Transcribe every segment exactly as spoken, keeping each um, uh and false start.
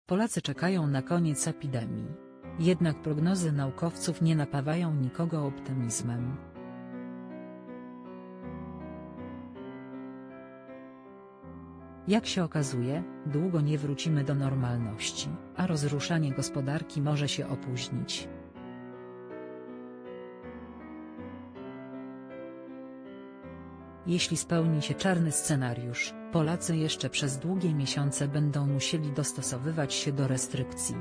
Polacy czekają na koniec epidemii. Jednak prognozy naukowców nie napawają nikogo optymizmem. Jak się okazuje, długo nie wrócimy do normalności, a rozruszanie gospodarki może się opóźnić. Jeśli spełni się czarny scenariusz, Polacy jeszcze przez długie miesiące będą musieli dostosowywać się do restrykcji.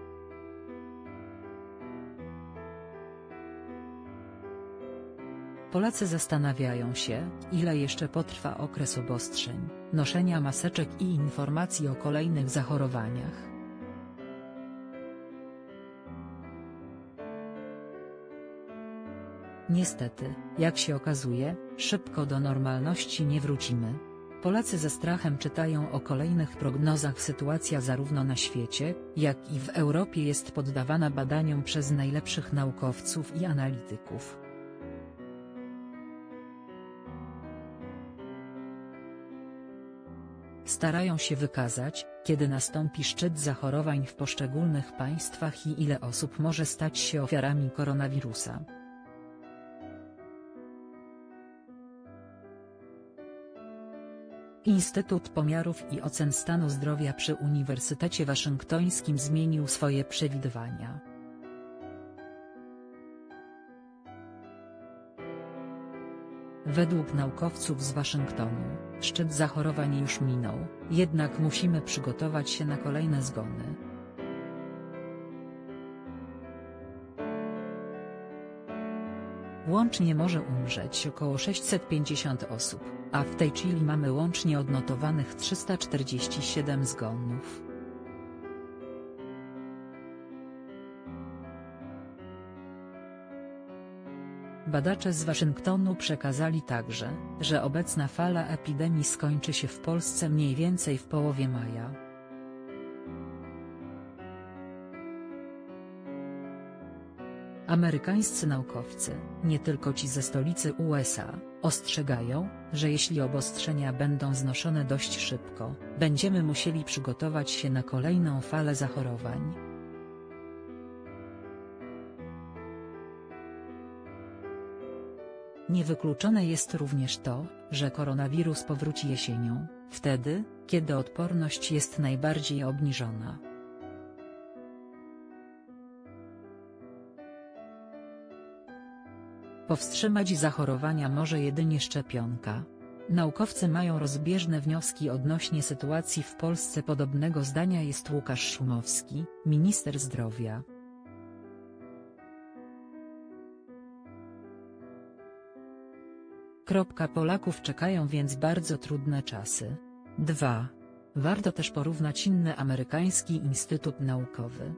Polacy zastanawiają się, ile jeszcze potrwa okres obostrzeń, noszenia maseczek i informacji o kolejnych zachorowaniach. Niestety, jak się okazuje, szybko do normalności nie wrócimy. Polacy ze strachem czytają o kolejnych prognozach. Sytuacja zarówno na świecie, jak i w Europie jest poddawana badaniom przez najlepszych naukowców i analityków. Starają się wykazać, kiedy nastąpi szczyt zachorowań w poszczególnych państwach i ile osób może stać się ofiarami koronawirusa. Instytut Pomiarów i Ocen Stanu Zdrowia przy Uniwersytecie Waszyngtońskim zmienił swoje przewidywania. Według naukowców z Waszyngtonu, szczyt zachorowań już minął, jednak musimy przygotować się na kolejne zgony. Łącznie może umrzeć około sześćset pięćdziesiąt osób, a w tej chwili mamy łącznie odnotowanych trzysta czterdzieści siedem zgonów. Badacze z Waszyngtonu przekazali także, że obecna fala epidemii skończy się w Polsce mniej więcej w połowie maja. Amerykańscy naukowcy, nie tylko ci ze stolicy U S A, ostrzegają, że jeśli obostrzenia będą znoszone dość szybko, będziemy musieli przygotować się na kolejną falę zachorowań. Niewykluczone jest również to, że koronawirus powróci jesienią, wtedy, kiedy odporność jest najbardziej obniżona. Powstrzymać zachorowania może jedynie szczepionka. Naukowcy mają rozbieżne wnioski odnośnie sytuacji w Polsce. Podobnego zdania jest Łukasz Szumowski, minister zdrowia. Polaków czekają więc bardzo trudne czasy. dwa. Warto też porównać inny amerykański instytut naukowy.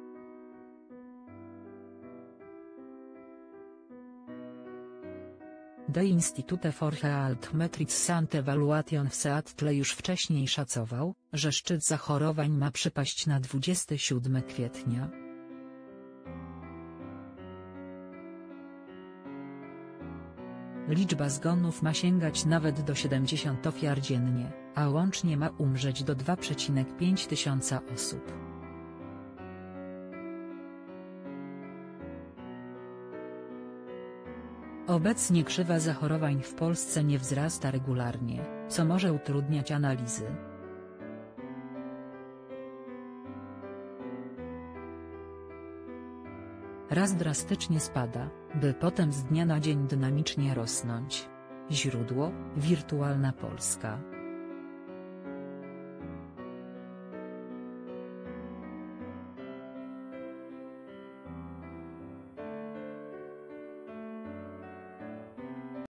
The Institute for Health Metrics and Evaluation w Seattle już wcześniej szacował, że szczyt zachorowań ma przypaść na dwudziestego siódmego kwietnia. Liczba zgonów ma sięgać nawet do siedemdziesięciu ofiar dziennie, a łącznie ma umrzeć do dwa przecinek pięć tysiąca osób. Obecnie krzywa zachorowań w Polsce nie wzrasta regularnie, co może utrudniać analizy. Raz drastycznie spada, by potem z dnia na dzień dynamicznie rosnąć. Źródło: Wirtualna Polska.